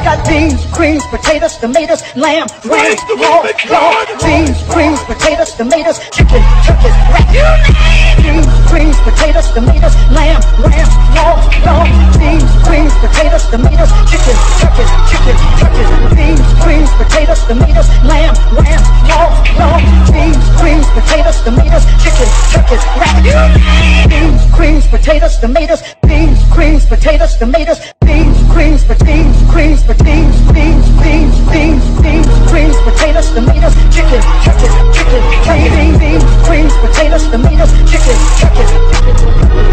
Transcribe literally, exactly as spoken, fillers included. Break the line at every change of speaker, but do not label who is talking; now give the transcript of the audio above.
got beans, greens, potatoes, tomatoes, lamb, ram, raw, raw. Beans, greens, potatoes, tomatoes, chicken, turkeys, rat. Beans, greens, potatoes, tomatoes, lamb, ram, raw, raw. Beans, greens, potatoes, tomatoes, chicken, turkeys, chicken, turkeys. Beans, greens, potatoes, tomatoes, lamb, ram, raw, raw. Beans, greens, potatoes, tomatoes, chicken, turkeys, rat. Beans, greens, potatoes, tomatoes, beans, greens, potatoes, tomatoes, beans, greens, beans, greens, beans, beans, beans, beans, beans, greens, potatoes, tomatoes, chicken, turkeys, chicken, beans, beans, greens, potatoes, tomatoes, chicken, turkeys.